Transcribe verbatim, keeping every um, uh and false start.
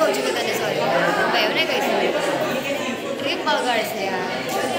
કહું છું કે તને સોરી. ભાઈ એવું નહીં કહી શકું. ટ્રીપ બગાડશે યાર.